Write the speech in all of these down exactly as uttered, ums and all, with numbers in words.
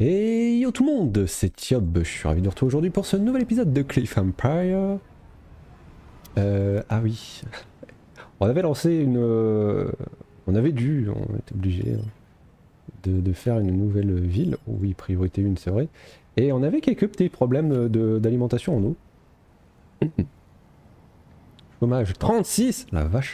Et yo tout le monde, c'est Yob, je suis ravi de retrouver aujourd'hui pour ce nouvel épisode de Cliff Empire. Euh, ah oui, on avait lancé une... Euh, on avait dû, on était obligé de, de faire une nouvelle ville. Oui, priorité une, c'est vrai. Et on avait quelques petits problèmes d'alimentation en eau. Chômage trente-six, la vache.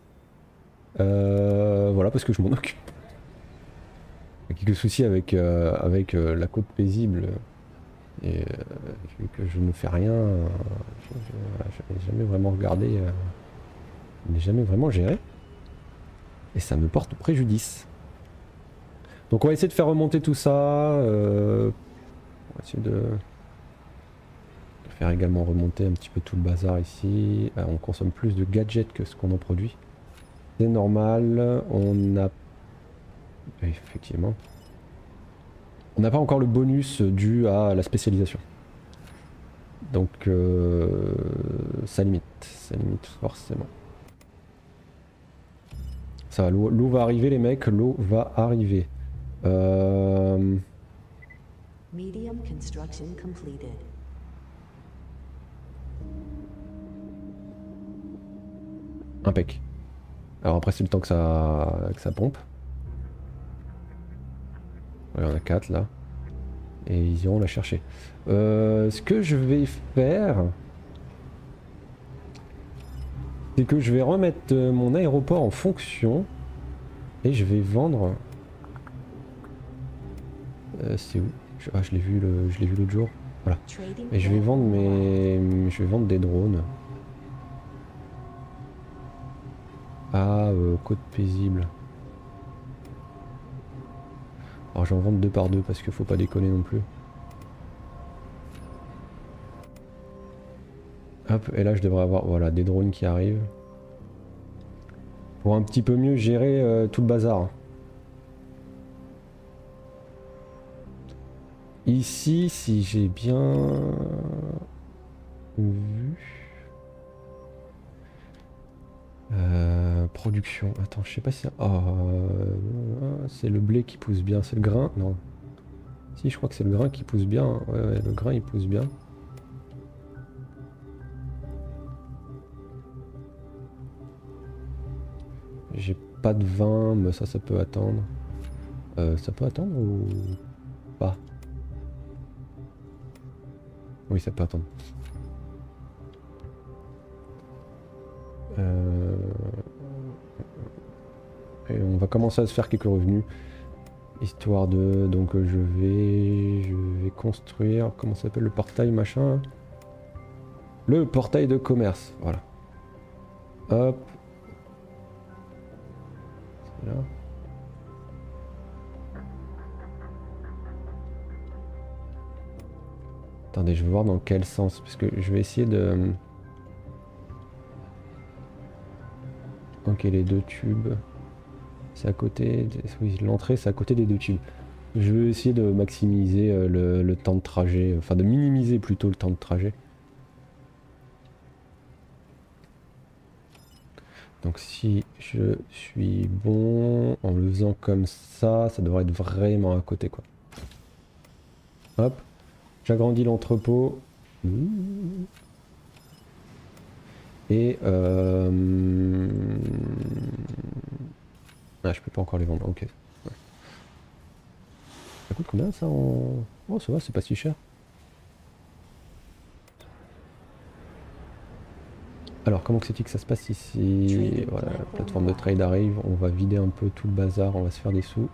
Euh, voilà, parce que je m'en occupe. Il y a quelques soucis avec, euh, avec euh, la côte paisible. Et euh, vu que je ne fais rien, euh, je, je, voilà, je n'ai jamais vraiment regardé, euh, je n'ai jamais vraiment géré. Et ça me porte préjudice. Donc on va essayer de faire remonter tout ça. Euh, on va essayer de, de faire également remonter un petit peu tout le bazar ici. Euh, on consomme plus de gadgets que ce qu'on en produit. C'est normal, on a... Effectivement. On n'a pas encore le bonus dû à la spécialisation. Donc euh, ça limite, ça limite forcément. Ça va, l'eau va arriver les mecs, l'eau va arriver. Euh... Medium construction completed. Impec. Alors après c'est le temps que ça, que ça pompe. Ouais, on a quatre là. Et ils iront la chercher. Euh, ce que je vais faire... c'est que je vais remettre mon aéroport en fonction. Et je vais vendre... Euh, c'est où? Ah, je l'ai vu le, je l'ai vu l'autre jour. Voilà. Et je vais vendre mes... je vais vendre des drones. Ah, euh, côte paisible. Alors j'en vends deux par deux parce qu'il faut pas déconner non plus. Hop, et là je devrais avoir voilà, des drones qui arrivent. Pour un petit peu mieux gérer euh, tout le bazar. Ici, si j'ai bien vu... Euh, production, attends, je sais pas si c'est... Oh, euh, c'est le blé qui pousse bien, c'est le grain? Non. Si, je crois que c'est le grain qui pousse bien. Ouais, ouais, le grain il pousse bien. J'ai pas de vin, mais ça, ça peut attendre. Euh, ça peut attendre ou pas? Oui, ça peut attendre. Euh... Et on va commencer à se faire quelques revenus. Histoire de... Donc je vais... Je vais construire... Comment ça s'appelle le portail machin? Le portail de commerce, voilà. Hop. Là. Attendez, je vais voir dans quel sens, parce que je vais essayer de... Ok, les deux tubes. C'est à côté... De... Oui, l'entrée c'est à côté des deux tubes. Je vais essayer de maximiser euh, le, le temps de trajet, enfin de minimiser plutôt le temps de trajet. Donc si je suis bon, en le faisant comme ça, ça devrait être vraiment à côté quoi. Hop, j'agrandis l'entrepôt. Et euh... ah, je peux pas encore les vendre, ok. Ouais. Ça coûte combien ça en... Oh ça va, c'est pas si cher. Alors comment que c'est que ça se passe ici? Voilà, la plateforme de trade arrive, on va vider un peu tout le bazar, on va se faire des sous.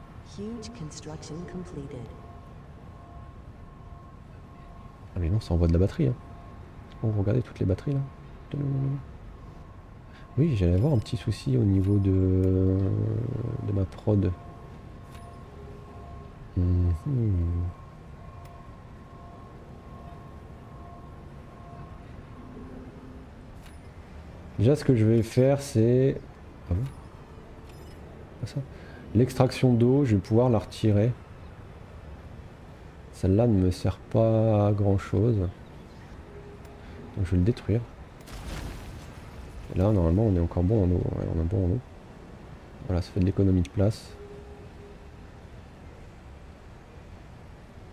Ah mais non, ça envoie de la batterie. Hein. Oh, regardez toutes les batteries là. Oui, j'allais avoir un petit souci au niveau de, de ma prod. Mmh. Déjà ce que je vais faire c'est... Ah bon? Pas ça. L'extraction d'eau, je vais pouvoir la retirer. Celle-là ne me sert pas à grand chose. Donc je vais le détruire. Et là normalement on est encore bon en eau. Ouais, on est bon en eau. Voilà, ça fait de l'économie de place.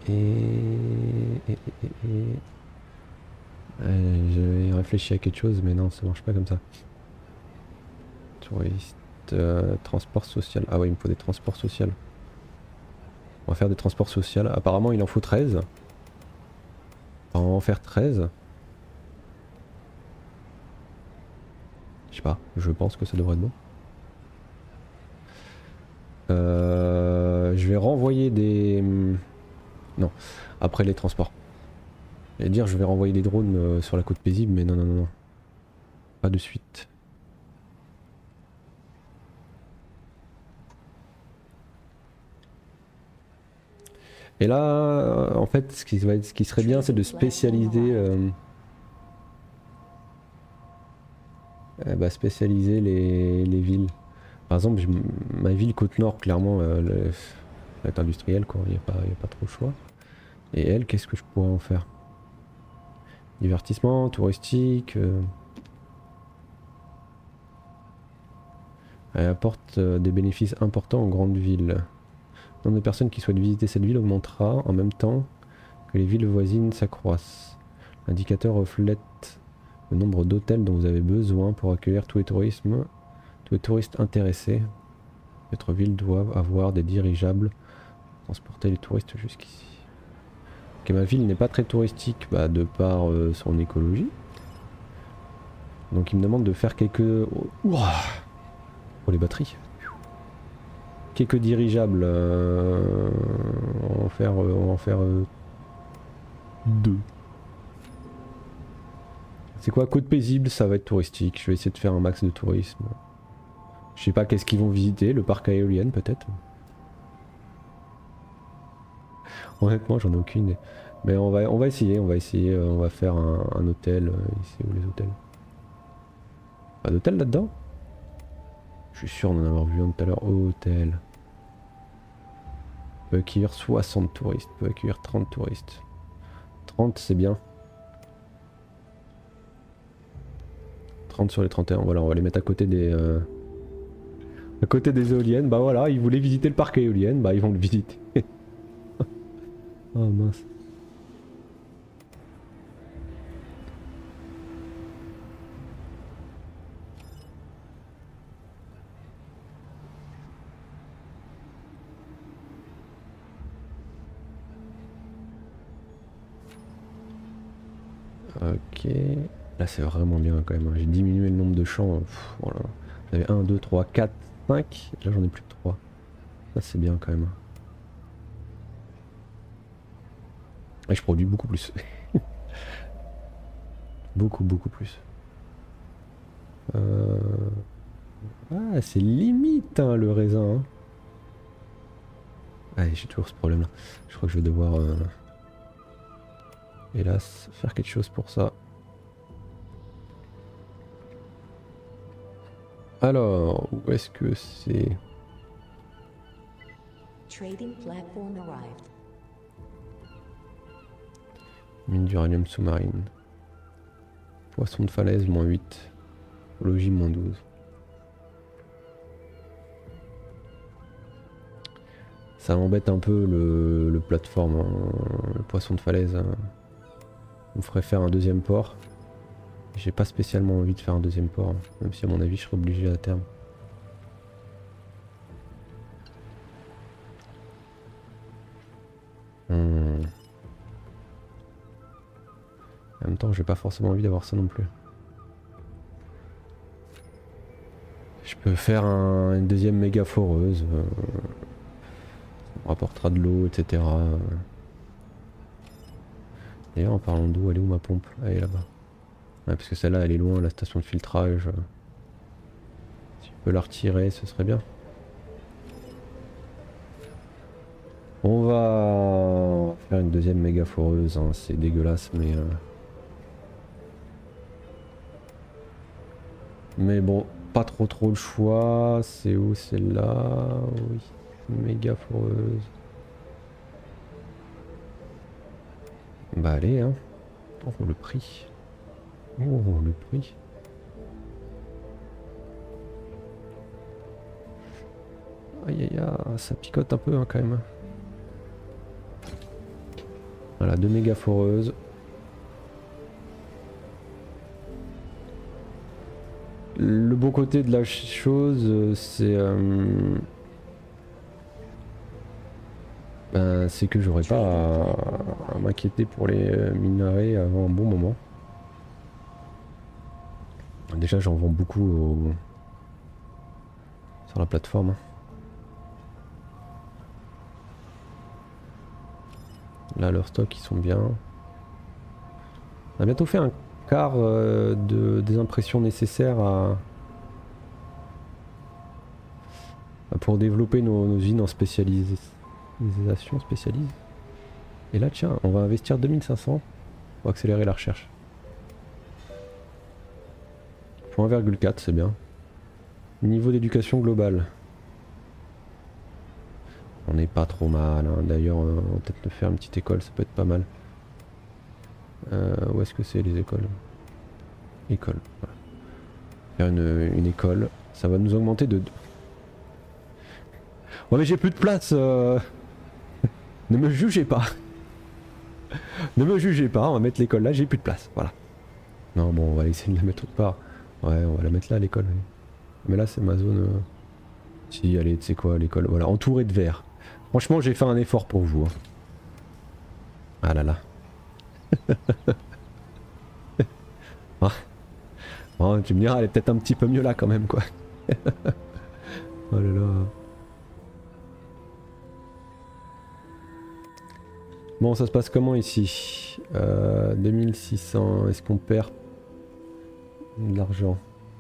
Et... et, et, et, et... Euh, J'avais réfléchi à quelque chose, mais non, ça marche pas comme ça. Touriste, euh, transport social. Ah ouais, il me faut des transports sociaux. On va faire des transports sociaux. Apparemment, il en faut treize. On va en faire treize. Je sais pas, je pense que ça devrait être bon. Euh, je vais renvoyer des... Non, après les transports. Et dire je vais renvoyer des drones euh, sur la côte paisible, mais non, non, non, non. Pas de suite. Et là, euh, en fait, ce qui, va être, ce qui serait bien, c'est de spécialiser... Euh, euh, bah, spécialiser les, les villes. Par exemple, je- ma ville Côte-Nord, clairement, euh, le, va être industrielle, quoi. Il n'y a, pas- y a pas trop le choix. Et elle, qu'est-ce que je pourrais en faire? Divertissement, touristique... Euh, elle apporte euh, des bénéfices importants aux grandes villes. Le nombre de personnes qui souhaitent visiter cette ville augmentera en même temps que les villes voisines s'accroissent. L'indicateur reflète le nombre d'hôtels dont vous avez besoin pour accueillir tous les tourismes, tous les touristes intéressés. Votre ville doit avoir des dirigeables pour transporter les touristes jusqu'ici. Ok, ma ville n'est pas très touristique bah, de par euh, son écologie. Donc il me demande de faire quelques... Ouah oh les batteries. Quelques dirigeables. Euh... On va en faire, euh, on va en faire euh... deux. C'est quoi, côte paisible, ça va être touristique. Je vais essayer de faire un max de tourisme. Je sais pas qu'est-ce qu'ils vont visiter, le parc à éoliennes peut-être. Honnêtement, j'en ai aucune idée. Mais on va, on va essayer, on va essayer, euh, on va faire un, un hôtel. Euh, ici où les hôtels? Pas d'hôtel là-dedans? Je suis sûr d'en avoir vu un tout à l'heure. Hôtel. Peut accueillir soixante touristes, peut accueillir trente touristes. trente c'est bien. trente sur les trente et un, voilà, on va les mettre à côté des... Euh, à côté des éoliennes, bah voilà, ils voulaient visiter le parc éolienne, bah ils vont le visiter. Oh mince. Ok, là c'est vraiment bien quand même, hein. J'ai diminué le nombre de champs. Pff, voilà. J'avais un, deux, trois, quatre, cinq, là j'en ai plus que trois. Ça c'est bien quand même. Et je produis beaucoup plus. Beaucoup, beaucoup plus. Euh... Ah, c'est limite hein, le raisin. Hein. Ah, j'ai toujours ce problème là. Je crois que je vais devoir, euh... hélas, faire quelque chose pour ça. Alors, où est-ce que c'est? Trading platform arrived. Mine d'uranium sous-marine. Poisson de falaise, moins huit. Logis, moins douze. Ça m'embête un peu le, le plateforme, hein, le poisson de falaise. Hein. On ferait faire un deuxième port. J'ai pas spécialement envie de faire un deuxième port, hein, même si à mon avis je serais obligé à terme. Hmm. En même temps, j'ai pas forcément envie d'avoir ça non plus. Je peux faire un, une deuxième méga foreuse. Euh, on rapportera de l'eau, et cetera. D'ailleurs, en parlant d'eau, elle est où ma pompe? Elle est là-bas. Ouais, parce que celle-là, elle est loin, la station de filtrage. Si je peux la retirer, ce serait bien. On va faire une deuxième méga foreuse, hein. C'est dégueulasse, mais... Euh... Mais bon, pas trop trop le choix. C'est où celle-là? Oui, méga foreuse. Bah allez, hein. Oh, le prix. Oh, le prix. Aïe aïe aïe, ça picote un peu hein, quand même. Voilà, deux méga foreuses. Le bon côté de la chose, c'est euh, ben, c'est que j'aurais pas à, à m'inquiéter pour les minerais avant un bon moment. Déjà, j'en vends beaucoup au, sur la plateforme. Là, leurs stocks, ils sont bien. On a bientôt fait un quart euh, de, des impressions nécessaires à, à pour développer nos, nos usines en spécialisation spécialise. Et là, tiens, on va investir deux mille cinq cents pour accélérer la recherche. Pour un virgule quatre, c'est bien. Niveau d'éducation globale. On n'est pas trop mal, hein. D'ailleurs, euh, on va peut-être faire une petite école, ça peut être pas mal. Euh, où est-ce que c'est les écoles? École. Voilà. Faire une, une école, ça va nous augmenter de... Ouais mais j'ai plus de place euh... Ne me jugez pas. Ne me jugez pas, on va mettre l'école là, j'ai plus de place, voilà. Non bon, on va essayer de la mettre autre part. Ouais, on va la mettre là, l'école. Oui. Mais là c'est ma zone... Euh... Si, allez, tu sais quoi, l'école, voilà, entourée de verre. Franchement, j'ai fait un effort pour vous. Hein. Ah là là. Ah. Oh, tu me diras, elle est peut-être un petit peu mieux là quand même, quoi. Oh là là. Bon, ça se passe comment ici? euh, deux mille six cents, est-ce qu'on perd de l'argent?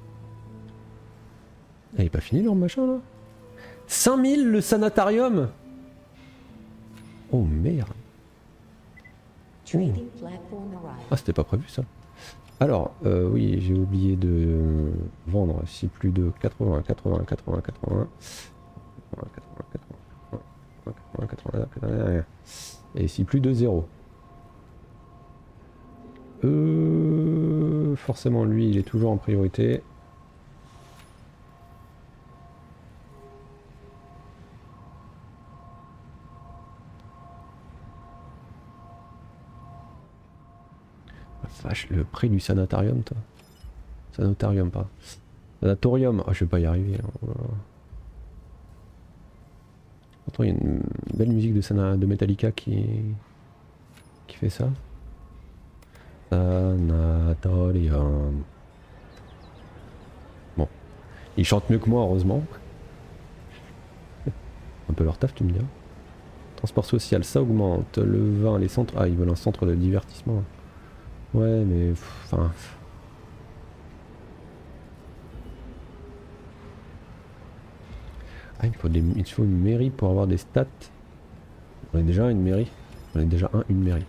Elle est pas finie leur machin là? cinq mille le sanatorium? Oh merde. Trading platform arrived. Ah, c'était pas prévu ça. Alors, euh, oui, j'ai oublié de vendre si plus de quatre-vingts, quatre-vingts, quatre-vingts, quatre-vingts, quatre-vingts, quatre-vingts, quatre-vingts, et si plus de zéro. Euh, forcément, lui, il est toujours en priorité. Vache, le prix du sanatorium, toi. Sanatorium, pas. Sanatorium. Oh, je vais pas y arriver. Oh là là. Pourtant, il y a une belle musique de, Sana, de Metallica qui, qui fait ça. Sanatorium. Bon. Ils chantent mieux que moi, heureusement. Un peu leur taf, tu me diras. Transport social, ça augmente. Le vin, les centres. Ah, ils veulent un centre de divertissement. Ouais, mais... Enfin... Ah, il faut, des, il faut une mairie pour avoir des stats. On est déjà une mairie. On est déjà un, une mairie.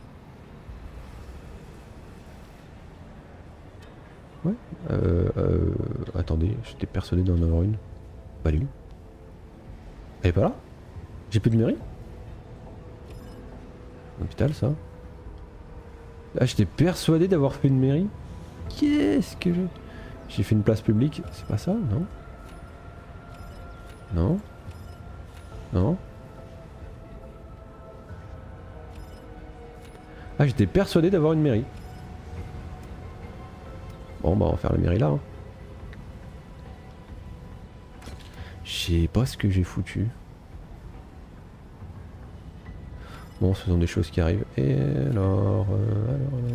Ouais. Euh, euh, attendez, j'étais persuadé d'en avoir une. Pas lui. Elle est pas là? J'ai plus de mairie? Hôpital, ça. Ah, j'étais persuadé d'avoir fait une mairie. Qu'est-ce que je... J'ai fait une place publique. C'est pas ça, non? Non? Non? Ah, j'étais persuadé d'avoir une mairie. Bon, bah on va faire la mairie là. Hein. Je sais pas ce que j'ai foutu. Bon, ce sont des choses qui arrivent. Et alors... Euh, alors, alors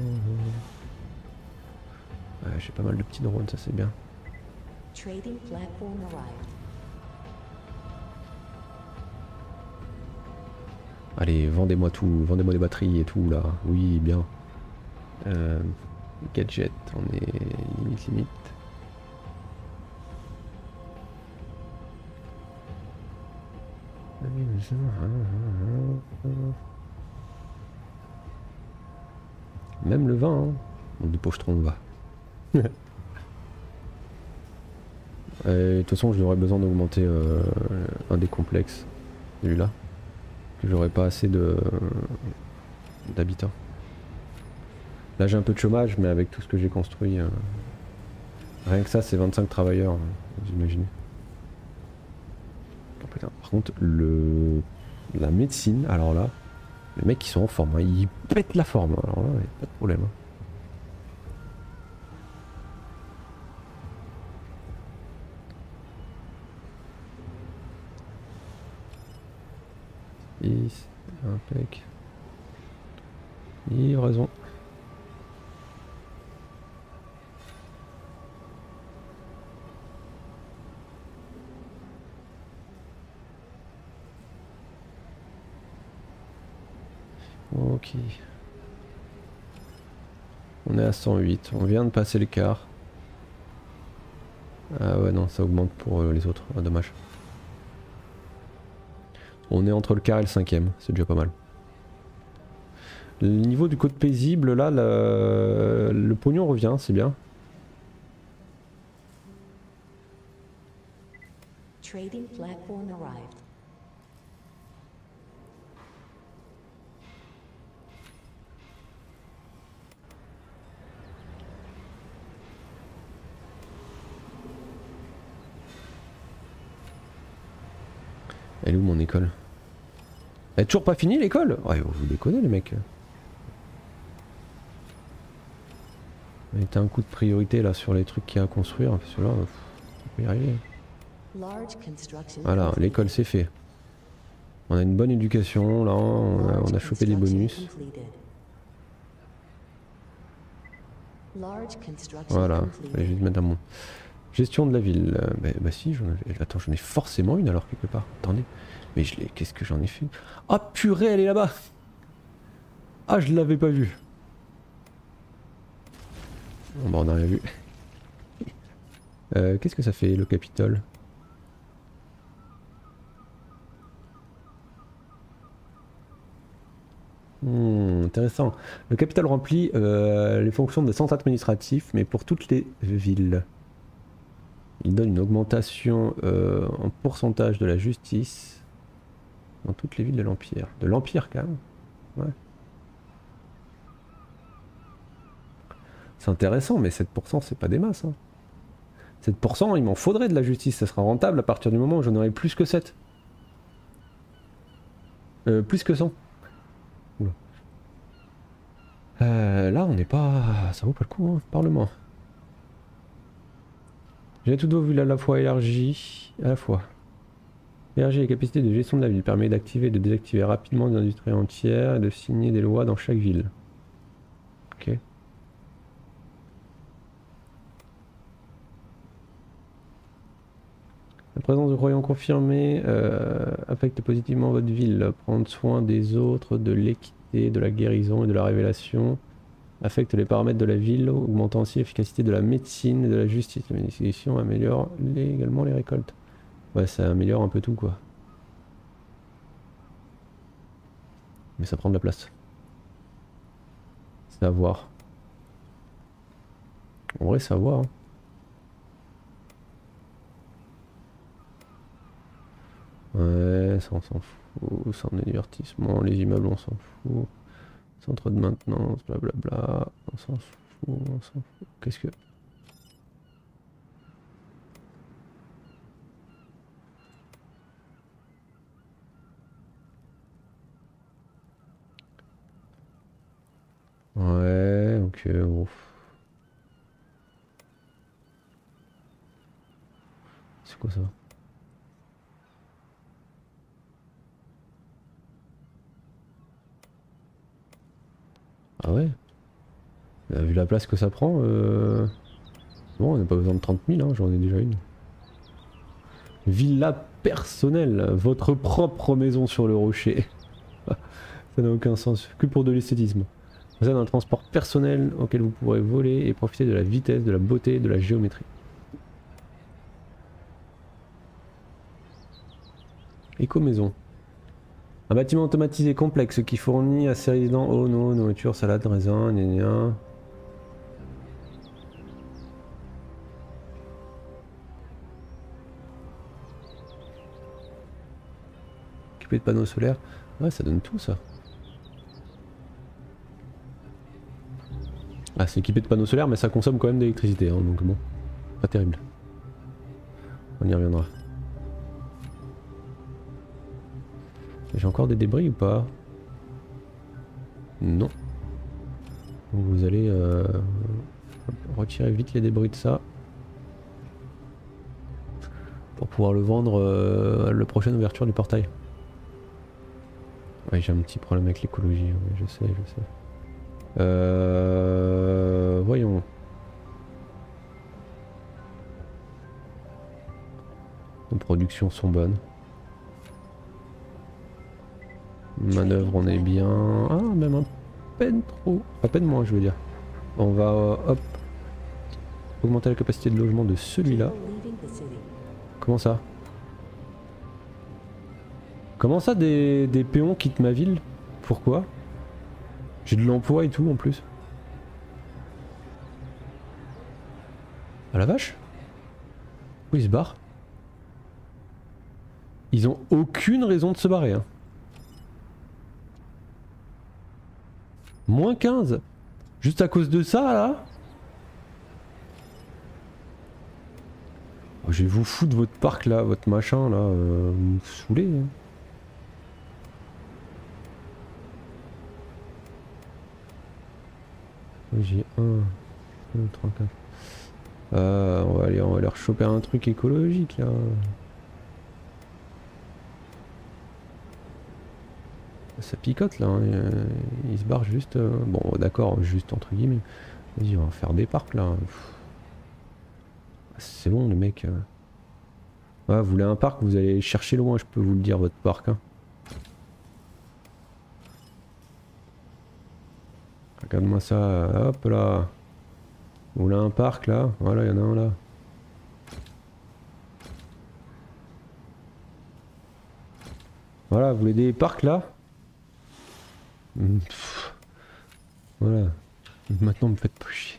euh... ouais, j'ai pas mal de petits drones, ça c'est bien. Trading platform arrived. Allez, vendez-moi tout, vendez-moi des batteries et tout là. Oui, bien. Euh, gadget, on est limite limite. Même le vin, hein. On dépose trop, on va. De toute façon, j'aurais besoin d'augmenter euh, un des complexes, celui-là. J'aurais pas assez de d'habitants. Là j'ai un peu de chômage, mais avec tout ce que j'ai construit, euh, rien que ça c'est vingt-cinq travailleurs, j'imagine. Oh, par contre, le la médecine, alors là, Les mecs ils sont en forme, hein. Ils pètent la forme, alors là, y a pas de problème. Hein. dix, impec. Livraison. Ok. On est à cent huit, on vient de passer le quart. Ah ouais non, ça augmente pour euh, les autres, ah, dommage. On est entre le quart et le cinquième, c'est déjà pas mal. Le niveau du code paisible, là, le, le pognon revient, c'est bien. Trading platform arrived. Elle est où mon école? Elle est toujours pas finie l'école? Ouais, vous déconnez les mecs. Mettez un coup de priorité là sur les trucs qu'il y a à construire, parce que là, pff, on peut y arriver. Voilà, l'école c'est fait. On a une bonne éducation, là on a, on a chopé des bonus. Voilà, allez, je vais te mettre un bon. Gestion de la ville. Euh, bah, bah si, j'en avais. Attends, j'en ai forcément une alors quelque part. Attendez. Mais je l'ai. Qu'est-ce que j'en ai fait? Ah purée, elle est là-bas! Ah, je l'avais pas vue. Bon bah on a rien vu. Euh, Qu'est-ce que ça fait le Capitole? Hmm, intéressant. Le Capitole remplit euh, les fonctions de centre administratif, mais pour toutes les villes. Il donne une augmentation euh, en pourcentage de la justice dans toutes les villes de l'Empire. De l'Empire quand même. Ouais. C'est intéressant, mais sept pour cent c'est pas des masses. Hein. sept pour cent il m'en faudrait de la justice, ça sera rentable à partir du moment où j'en aurai plus que sept. Euh, plus que cent. Oula. Euh, là on n'est pas... ça vaut pas le coup, hein, Parlement. J'ai toutes vos villes à la fois élargies, à la fois. Élargir les capacités de gestion de la ville permet d'activer et de désactiver rapidement des industries entières et de signer des lois dans chaque ville. Ok. La présence de croyants confirmés euh, affecte positivement votre ville. Prendre soin des autres, de l'équité, de la guérison et de la révélation affecte les paramètres de la ville, augmentant ainsi l'efficacité de la médecine et de la justice. La médication améliore les, également les récoltes. Ouais, ça améliore un peu tout quoi. Mais ça prend de la place. C'est à voir. En vrai, c'est à voir. Hein. Ouais, ça on s'en fout, c'est un divertissement, les immeubles on s'en fout, centre de maintenance, blablabla, on s'en fout, on s'en fout, qu'est-ce que... Ouais, ok, ouf. C'est quoi ça? Ah ouais? Vu la place que ça prend, euh... bon, on n'a pas besoin de trente mille, hein, j'en ai déjà une. Villa personnelle, votre propre maison sur le rocher. Ça n'a aucun sens, que pour de l'esthétisme. Vous avez un transport personnel auquel vous pourrez voler et profiter de la vitesse, de la beauté et de la géométrie. Éco-maison. Un bâtiment automatisé complexe qui fournit à ses résidents eau, non, nourriture, salade, raisin, gna gna. Équipé de panneaux solaires. Ouais, ça donne tout ça. Ah, c'est équipé de panneaux solaires, mais ça consomme quand même d'électricité, hein, donc bon, pas terrible. On y reviendra. J'ai encore des débris ou pas? Non. Donc vous allez euh, retirer vite les débris de ça. Pour pouvoir le vendre euh, à la prochaine ouverture du portail. Ouais, j'ai un petit problème avec l'écologie, oui, je sais, je sais. Euh, voyons. Les productions sont bonnes. Manœuvre, on est bien. Ah, même un peine trop. À peine moins, je veux dire. On va, euh, hop, augmenter la capacité de logement de celui-là. Comment ça? Comment ça des, des péons quittent ma ville? Pourquoi? J'ai de l'emploi et tout en plus. Ah la vache? Où ils se barrent? Ils ont aucune raison de se barrer. Hein. moins quinze? Juste à cause de ça là? Oh, je vais vous foutre votre parc là, votre machin là, euh, vous me saoulez. Hein. J'ai un, deux, trois, quatre. Euh, on va aller, on va leur choper un truc écologique là. Ça picote là, hein. Ils se barrent juste. Euh... Bon, d'accord, juste entre guillemets. Vas-y, on va faire des parcs là. C'est bon, les mecs. Euh... Ouais, vous voulez un parc, vous allez chercher loin, je peux vous le dire, votre parc. Hein. Regarde-moi ça, hop là. Vous voulez un parc là? Voilà, il y en a un là. Voilà, vous voulez des parcs là? Pff. Voilà. Maintenant, me faites pas chier.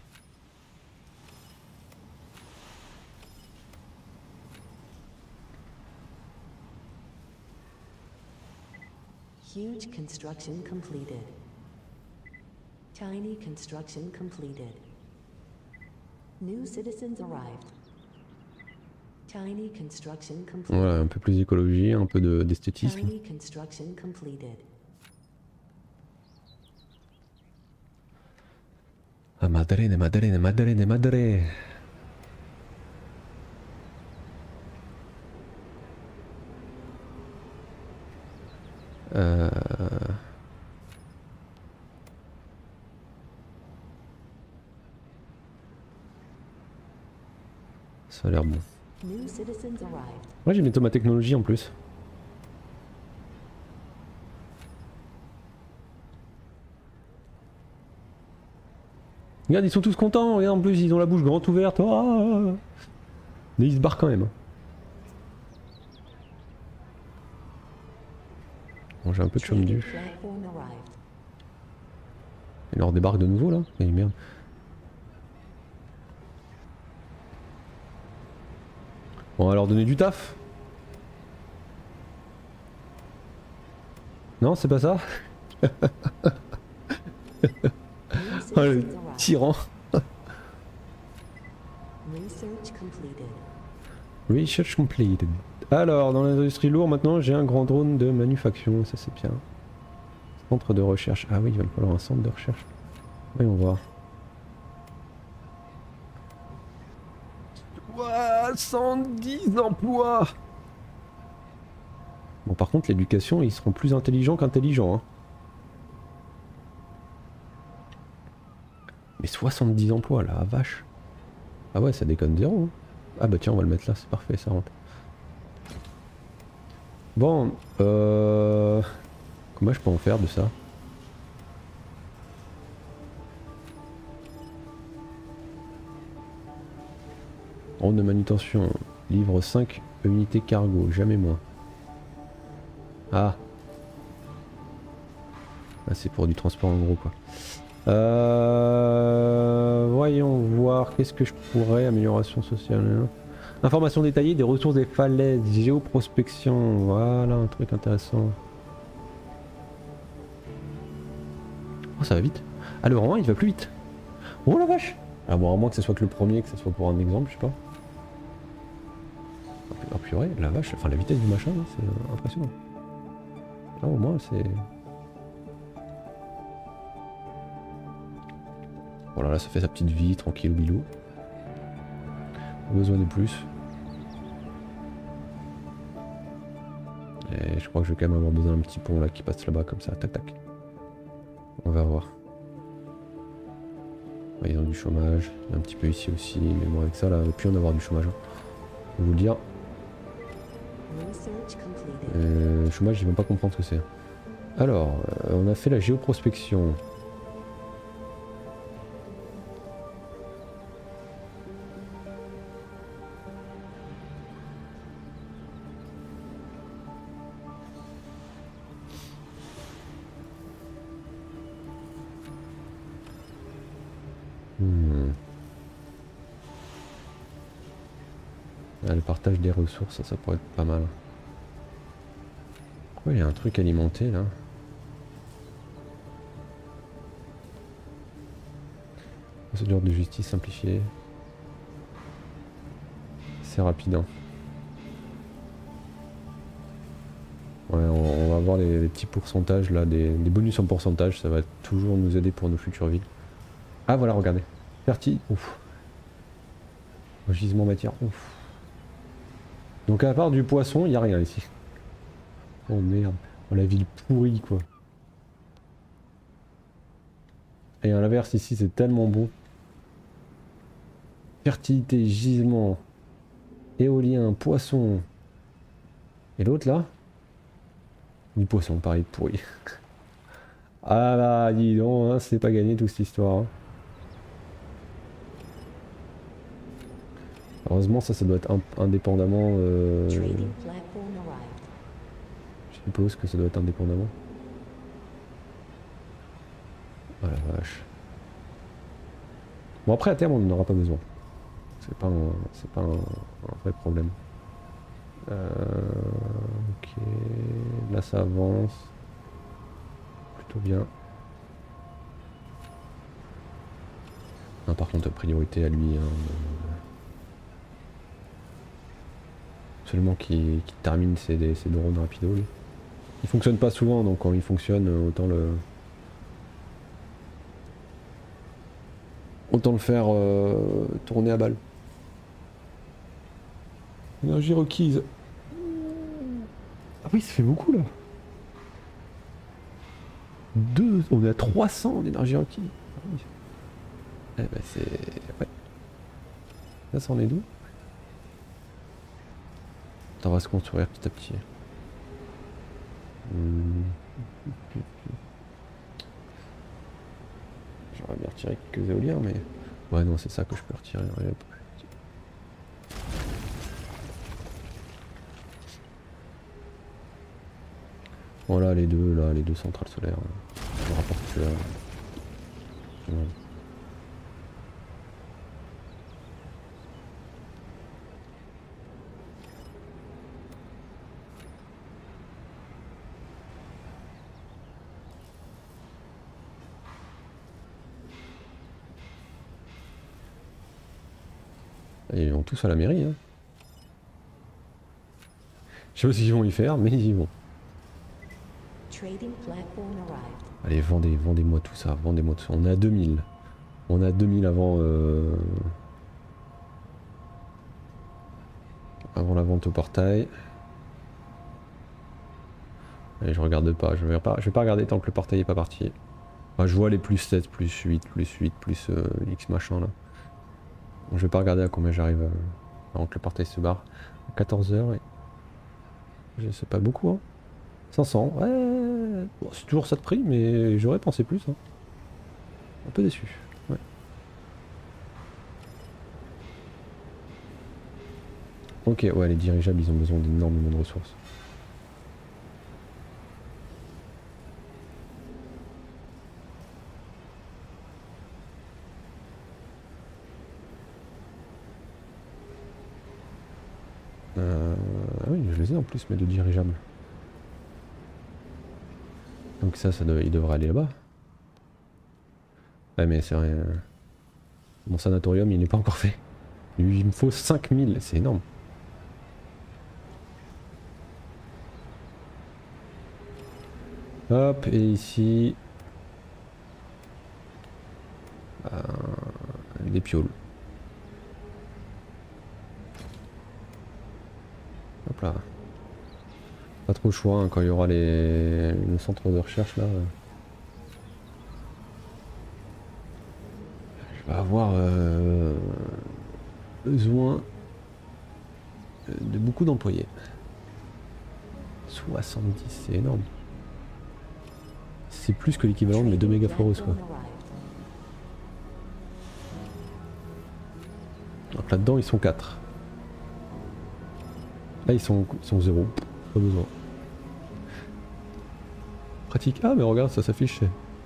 Huge construction completed. Tiny construction completed. New citizens arrived. Tiny construction completed. Voilà, un peu plus d'écologie, un peu d'esthétisme. Tiny construction completed. Ah, madrene, madrene, madrene, madrene. Euh... Ça a l'air bon. Moi j'ai bientôt ma technologie en plus. Regarde, ils sont tous contents, regarde en plus ils ont la bouche grande ouverte. Oh, mais ils se barrent quand même. Bon, j'ai un peu de chaume du. Ils leur débarquent de nouveau là. Et merde. Bon, on va leur donner du taf. Non, c'est pas ça. Oh, le tyran. Research completed. Alors, dans l'industrie lourde, maintenant, j'ai un grand drone de manufacture. Ça, c'est bien. Centre de recherche. Ah oui, il va falloir un centre de recherche. Voyons voir. soixante-dix emplois. Bon, par contre, l'éducation, ils seront plus intelligents qu'intelligents. Hein. Mais soixante-dix emplois, la vache. Ah ouais, ça déconne zéro. Hein. Ah bah tiens, on va le mettre là, c'est parfait, ça rentre. Bon, euh... comment je peux en faire de ça? Ronde de manutention, livre cinq unités cargo, jamais moins. Ah. Ah, c'est pour du transport en gros quoi. Euh... Voyons voir, qu'est-ce que je pourrais, amélioration sociale. Hein. Information détaillée des ressources des falaises, géoprospection, voilà un truc intéressant. Oh ça va vite. Ah le roman il va plus vite. Oh la vache. Ah bon à moins que ce soit que le premier, que ce soit pour un exemple, je sais pas. Oh purée, la vache, enfin la vitesse du machin c'est impressionnant. Là au moins c'est... Voilà, là ça fait sa petite vie, tranquille ou bilou. Pas besoin de plus. Et je crois que je vais quand même avoir besoin d'un petit pont là qui passe là-bas comme ça, tac tac. On va voir. Ouais, ils ont du chômage, un petit peu ici aussi, mais bon avec ça là, on va plus en avoir du chômage. Hein. Je vais vous le dire. Euh, chômage, je vais même pas comprendre ce que c'est. Alors, euh, on a fait la géoprospection. Hmm. Ah, le partage des ressources, ça, ça pourrait être pas mal. Pourquoi il y a un truc alimenté là? Procédure de justice simplifiée. C'est rapide. Hein. Ouais, on, on va avoir les, les petits pourcentages là, des, des bonus en pourcentage, ça va toujours nous aider pour nos futures villes. Ah voilà, regardez. Ferti, ouf. Gisement matière, ouf. Donc à part du poisson, il n'y a rien ici. Oh merde, oh, la ville pourrie quoi. Et à l'inverse ici c'est tellement bon. Fertilité, gisement, éolien, poisson. Et l'autre là? Du poisson, pareil, pourri. Ah là, dis donc, hein, c'est pas gagné toute cette histoire. Hein. Heureusement ça, ça doit être indépendamment... Euh... Je suppose que ça doit être indépendamment. Oh la vache. Bon après à terme on n'en aura pas besoin. C'est pas un, c'est pas un, un vrai problème. Euh, ok, là ça avance. Plutôt bien. Non, par contre priorité à lui. Hein, seulement qu'il qu'il termine ses, ses drones rapido. Lui. Il fonctionne pas souvent donc quand il fonctionne autant le... Autant le faire euh, tourner à balle. Énergie requise. Ah oui, ça fait beaucoup là. Deux, on est à trois cents d'énergie requise. Ah oui. Eh ben c'est... Ouais. Là, ça en est d'où? On va se construire petit à petit. Hmm. J'aurais bien retiré quelques éoliens, mais... Ouais, non, c'est ça que je peux retirer. Allez, hop. Voilà les deux, là, les deux centrales solaires. Je rapporte que là. Ouais. Et ils vont tous à la mairie. Hein. Je sais pas s'ils vont y faire, mais ils y vont. Allez, vendez, vendez-moi tout ça, vendez-moi tout ça. On est à deux mille. On est à deux mille avant... Euh... Avant la vente au portail. Allez, je regarde pas, je vais pas, je vais pas regarder tant que le portail est pas parti. Enfin, je vois les plus sept, plus huit, plus huit, plus euh, X machin là. Donc, je vais pas regarder à combien j'arrive euh, avant que le portail se barre. À quatorze heures, et... je sais pas beaucoup hein. cinq cents, ouais, bon, c'est toujours ça de prix, mais j'aurais pensé plus. Hein. Un peu déçu. Ouais. Ok, ouais, les dirigeables, ils ont besoin d'énormément de ressources. Euh... Ah oui, je les ai en plus, mais de dirigeables. Donc ça, ça doit... il devrait aller là-bas. Ouais, mais c'est rien. Mon sanatorium, il n'est pas encore fait. Il me faut cinq mille, c'est énorme. Hop, et ici... Euh... des pioles. Hop là. Pas trop le choix hein, quand il y aura les... le centre de recherche là. Je vais avoir euh, besoin de beaucoup d'employés. soixante-dix, c'est énorme. C'est plus que l'équivalent de mes deux méga foreuses quoi. Donc là-dedans ils sont quatre. Là ils sont, ils sont zéro. Pas besoin. Pratique. Ah mais regarde, ça s'affiche.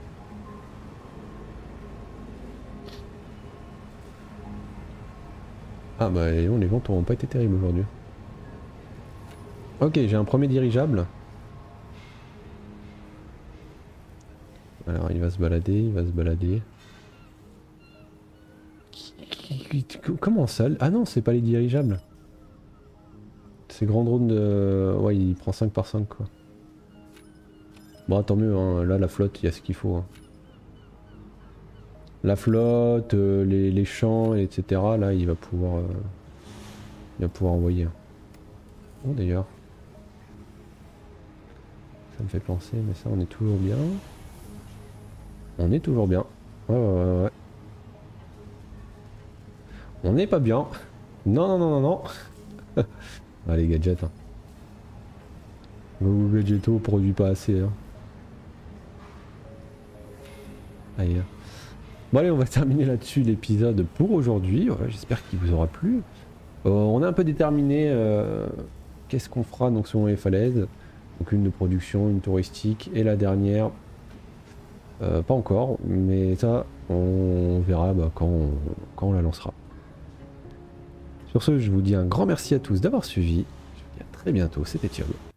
Ah bah non, les ventes n'auront pas été terribles aujourd'hui. Ok, j'ai un premier dirigeable. Alors il va se balader, il va se balader. Comment ça? Ah non, c'est pas les dirigeables. C'est grand drone de... Ouais, il prend cinq par cinq quoi. Bon, tant mieux, hein. Là la flotte, il y a ce qu'il faut. Hein. La flotte, euh, les, les champs, et cetera. Là, il va pouvoir... Euh, il va pouvoir envoyer. Hein. Bon d'ailleurs. Ça me fait penser, mais ça on est toujours bien. On est toujours bien. Ouais, ouais, ouais, ouais. On n'est pas bien. Non, non, non, non, non. Allez, gadget. Hein. Le Gadgeto produit pas assez. Hein. Allez. Bon, allez, on va terminer là-dessus l'épisode pour aujourd'hui. Ouais, j'espère qu'il vous aura plu. Euh, on a un peu déterminé euh, qu'est-ce qu'on fera donc selon les falaises. Donc une de production, une touristique et la dernière. Euh, pas encore, mais ça on verra bah, quand, on, quand on la lancera. Sur ce, je vous dis un grand merci à tous d'avoir suivi. Je vous dis à très bientôt, c'était Thiago.